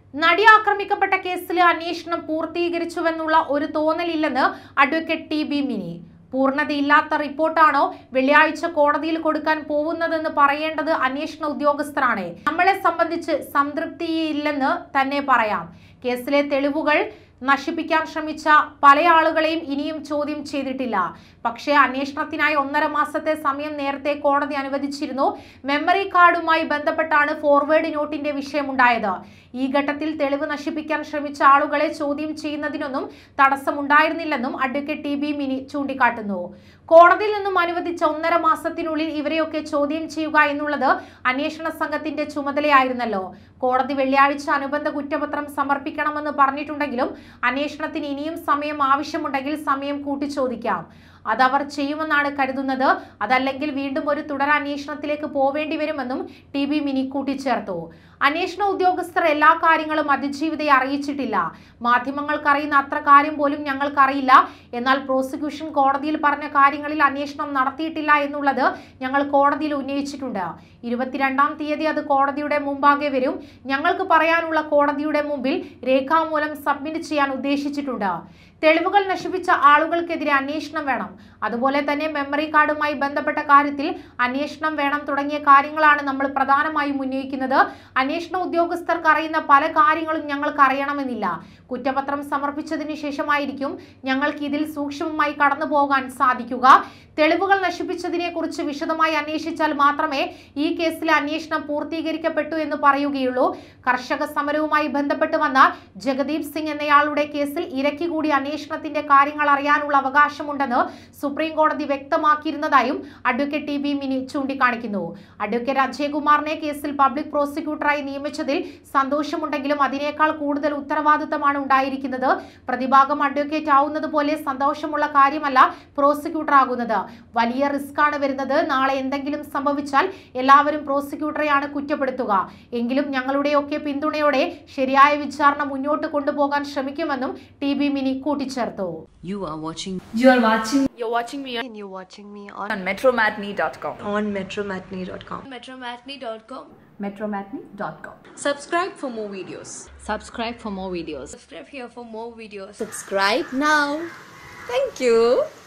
നടി ആക്രമിക്കപ്പെട്ട കേസിലെ അന്വേഷണം പൂർത്തീകരിച്ചുവെന്നുള്ള ഒരു തോന്നലില്ലെന്ന് അഡ്വക്കേറ്റ് ടി.ബി. മിനി. പൂർണ്ണതയില്ലാത്ത റിപ്പോർട്ടാണോ വെള്ളിയാഴ്ച കോടതിയിൽ കൊടുക്കാൻ പോകുന്നതെന്ന് പറയേണ്ടത് അന്വേഷണ ഉദ്യോഗസ്ഥരാണ്. നമ്മളെ സംബന്ധിച്ച് സംതൃപ്തിയില്ലെന്ന് തന്നെ പറയാം. കേസിലെ തെളിവുകൾ നശിപ്പിക്കാൻ ശ്രമിച്ച പല ആളുകളെയും ഇനിയും ചോദ്യം ചെയ്തിട്ടില്ല. പക്ഷേ അന്വേഷണത്തിനായി 1.5 മാസത്തെ സമയം നേരത്തെ കോടതി അനുവദിച്ചിരുന്നു. മെമ്മറി കാർഡുമായി ബന്ധപ്പെട്ടാണ് ഫോർവേഡ് നോട്ടിന്റെ വിഷയമുണ്ടായത്. ഈ ഘട്ടത്തിൽ തെളിവ് നശിപ്പിക്കാൻ ശ്രമിച്ച ആളുകളെ ചോദ്യം ചെയ്യുന്നതിനൊന്നും തടസ്സമുണ്ടായിരുന്നില്ലെന്നും അഡ്വക്കേറ്റ് ടി.ബി. മിനി ചൂണ്ടിക്കാട്ടുന്നു. കോടതിയിൽ നിന്നും അനുവദിച്ച 1.5 മാസത്തിനുള്ളിൽ ഇവരെയൊക്കെ ചോദ്യം ചെയ്യുക എന്നുള്ളത് അന്വേഷണ സംഘത്തിന്റെ ചുമതലയായിരുന്നല്ലോ. കോടതി വെള്ളിയാഴ്ച അനുബന്ധ കുറ്റപത്രം സമർപ്പിക്കണമെന്ന് പറഞ്ഞിട്ടുണ്ടെങ്കിലും അന്വേഷണത്തിന് ഇനിയും സമയം ആവശ്യമുണ്ടെങ്കിൽ സമയം കൂട്ടിച്ചോദിക്കാം. അതവർ ചെയ്യുമെന്നാണ് കരുതുന്നത്. അതല്ലെങ്കിൽ വീണ്ടും ഒരു തുടരന്വേഷണത്തിലേക്ക് പോവേണ്ടി വരുമെന്നും ടി.ബി. മിനി കൂട്ടിച്ചേർത്തു. അന്വേഷണ ഉദ്യോഗസ്ഥർ എല്ലാ കാര്യങ്ങളും അതിജീവിതയെ അറിയിച്ചിട്ടില്ല. മാധ്യമങ്ങൾക്കറിയുന്ന അത്ര കാര്യം പോലും ഞങ്ങൾക്കറിയില്ല. എന്നാൽ പ്രോസിക്യൂഷൻ കോടതിയിൽ പറഞ്ഞ കാര്യങ്ങളിൽ അന്വേഷണം നടത്തിയിട്ടില്ല എന്നുള്ളത് ഞങ്ങൾ കോടതിയിൽ ഉന്നയിച്ചിട്ടുണ്ട്. 22-ാം തീയതി അത് കോടതിയുടെ മുമ്പാകെ വരും. ഞങ്ങൾക്ക് പറയാനുള്ള കോടതിയുടെ മുമ്പിൽ രേഖാമൂലം സബ്മിറ്റ് ചെയ്യാൻ ഉദ്ദേശിച്ചിട്ടുണ്ട്. തെളിവുകൾ നശിപ്പിച്ച ആളുകൾക്കെതിരെ അന്വേഷണം വേണം. അതുപോലെ തന്നെ മെമ്മറി കാർഡുമായി ബന്ധപ്പെട്ട കാര്യത്തിൽ അന്വേഷണം വേണം തുടങ്ങിയ കാര്യങ്ങളാണ് നമ്മൾ പ്രധാനമായും ഉന്നയിക്കുന്നത്. അന്വേഷണ ഉദ്യോഗസ്ഥർക്ക് അറിയുന്ന പല കാര്യങ്ങളും ഞങ്ങൾക്ക് അറിയണമെന്നില്ല. കുറ്റപത്രം സമർപ്പിച്ചതിന് ശേഷമായിരിക്കും ഞങ്ങൾക്ക് ഇതിൽ സൂക്ഷ്മമായി കടന്നു പോകാൻ സാധിക്കുക. തെളിവുകൾ നശിപ്പിച്ചതിനെ കുറിച്ച് വിശദമായി അന്വേഷിച്ചാൽ മാത്രമേ ഈ കേസിലെ അന്വേഷണം പൂർത്തീകരിക്കപ്പെട്ടു എന്ന് പറയുകയുള്ളൂ. കർഷക സമരവുമായി ബന്ധപ്പെട്ട് വന്ന ജഗദീപ് സിംഗ് എന്നയാളുടെ കേസിൽ ഇരയ്ക്ക് കൂടി അന്വേഷണത്തിന്റെ കാര്യങ്ങൾ അറിയാനുള്ള അവകാശമുണ്ടെന്ന് സുപ്രീം കോടതി വ്യക്തമാക്കിയിരുന്നതായും അഡ്വക്കേറ്റ് ടി.ബി. മിനി ചൂണ്ടിക്കാണിക്കുന്നു. അഡ്വക്കേറ്റ് അജയ്കുമാറിനെ കേസിൽ പബ്ലിക് പ്രോസിക്യൂട്ടറായി നിയമിച്ചതിൽ സന്തോഷമുണ്ടെങ്കിലും അതിനേക്കാൾ കൂടുതൽ ഉത്തരവാദിത്തമാണ് ഉണ്ടായിരിക്കുന്നത്. പ്രതിഭാഗം അഡ്വക്കേറ്റ് ആവുന്നത് പോലെ സന്തോഷമുള്ള കാര്യമല്ല പ്രോസിക്യൂട്ടർ ആകുന്നത്. വലിയ റിസ്ക് ആണ് വരുന്നത്. നാളെ എന്തെങ്കിലും സംഭവിച്ചാൽ എല്ലാവരും പ്രോസിക്യൂട്ടറെയാണ് കുറ്റപ്പെടുത്തുക. എങ്കിലും ഞങ്ങളുടെയൊക്കെ പിന്തുണയോടെ ശരിയായ വിചാരണ മുന്നോട്ട് കൊണ്ടുപോകാൻ ശ്രമിക്കുമെന്നും ടി.ബി. മിനി കൂട്ടിച്ചേർത്തു. You're watching me on metromatinee.com. On metromatinee.com. metromatinee.com. Subscribe for more videos. Subscribe for more videos. Subscribe here for more videos. Subscribe now. Thank you.